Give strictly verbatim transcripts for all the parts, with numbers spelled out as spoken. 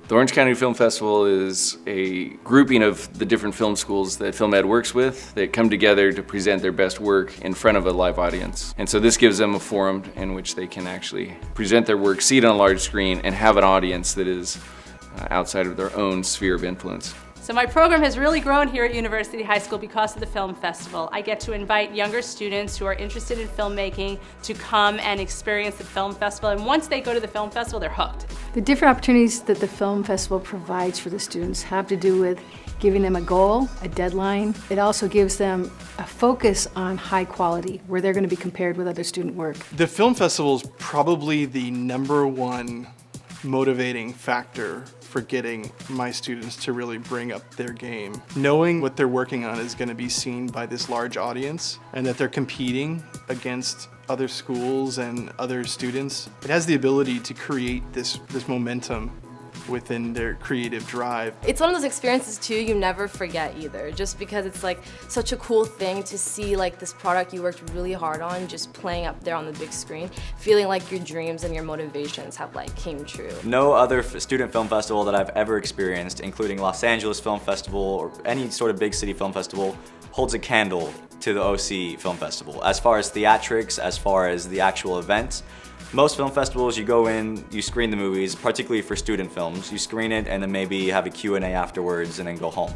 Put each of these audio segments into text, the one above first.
The Orange County Film Festival is a grouping of the different film schools that Film Ed works with that come together to present their best work in front of a live audience. And so this gives them a forum in which they can actually present their work, see it on a large screen, and have an audience that is uh, outside of their own sphere of influence. So my program has really grown here at University High School because of the Film Festival. I get to invite younger students who are interested in filmmaking to come and experience the Film Festival, and once they go to the Film Festival, they're hooked. The different opportunities that the Film Festival provides for the students have to do with giving them a goal, a deadline. It also gives them a focus on high quality, where they're going to be compared with other student work. The Film Festival is probably the number one motivating factor for getting my students to really bring up their game. Knowing what they're working on is going to be seen by this large audience and that they're competing against other schools and other students, it has the ability to create this, this momentum within their creative drive. It's one of those experiences too you never forget either, just because it's like such a cool thing to see like this product you worked really hard on just playing up there on the big screen, feeling like your dreams and your motivations have like came true. No other student film festival that I've ever experienced, including Los Angeles Film Festival or any sort of big city film festival, holds a candle to the O C Film Festival. As far as theatrics, as far as the actual event, most film festivals, you go in, you screen the movies, particularly for student films. You screen it and then maybe have a Q and A afterwards and then go home.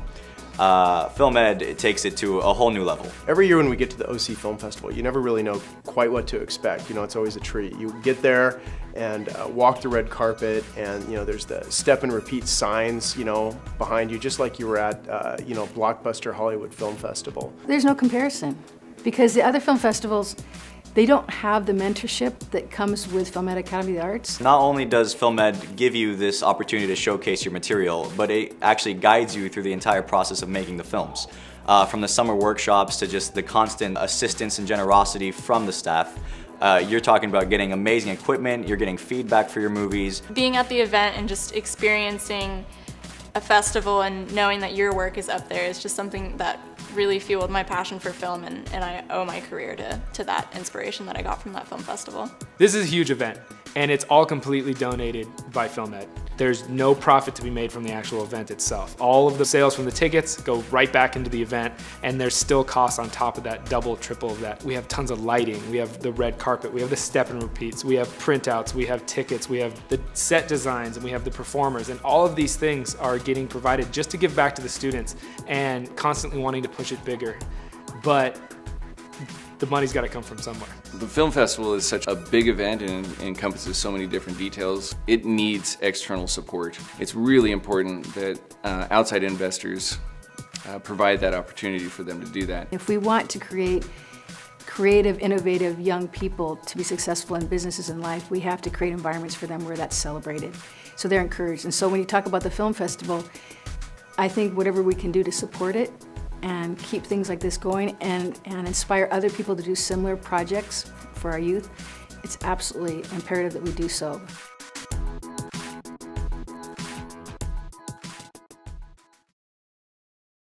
Uh, Film Ed, it takes it to a whole new level. Every year when we get to the O C Film Festival, you never really know quite what to expect. You know, it's always a treat. You get there and uh, walk the red carpet, and you know, there's the step and repeat signs, you know, behind you, just like you were at, uh, you know, Blockbuster Hollywood Film Festival. There's no comparison, because the other film festivals, they don't have the mentorship that comes with Film Ed Academy of the Arts. Not only does Film Ed give you this opportunity to showcase your material, but it actually guides you through the entire process of making the films. Uh, from the summer workshops to just the constant assistance and generosity from the staff. Uh, you're talking about getting amazing equipment, you're getting feedback for your movies. Being at the event and just experiencing a festival and knowing that your work is up there is just something that really fueled my passion for film, and, and I owe my career to, to that inspiration that I got from that film festival. This is a huge event, and it's all completely donated by Film Ed. There's no profit to be made from the actual event itself. All of the sales from the tickets go right back into the event, and there's still costs on top of that, double, triple of that. We have tons of lighting, we have the red carpet, we have the step and repeats, we have printouts, we have tickets, we have the set designs, and we have the performers, and all of these things are getting provided just to give back to the students and constantly wanting to push it bigger. But the money's got to come from somewhere. The Film Festival is such a big event and encompasses so many different details. It needs external support. It's really important that uh, outside investors uh, provide that opportunity for them to do that. If we want to create creative, innovative young people to be successful in businesses and life, we have to create environments for them where that's celebrated. So they're encouraged. And so when you talk about the Film Festival, I think whatever we can do to support it and keep things like this going and, and inspire other people to do similar projects for our youth, it's absolutely imperative that we do so.